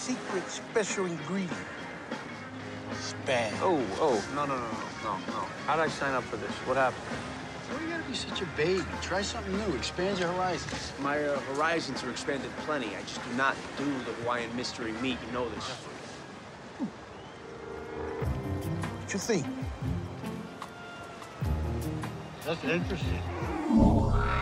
secret special ingredient. Spam. No. How'd I sign up for this? What happened? Why you gotta be such a baby? Try something new. Expand your horizons. My horizons are expanded plenty. I just do not do the Hawaiian mystery meat. You know this. What you think? That's interesting.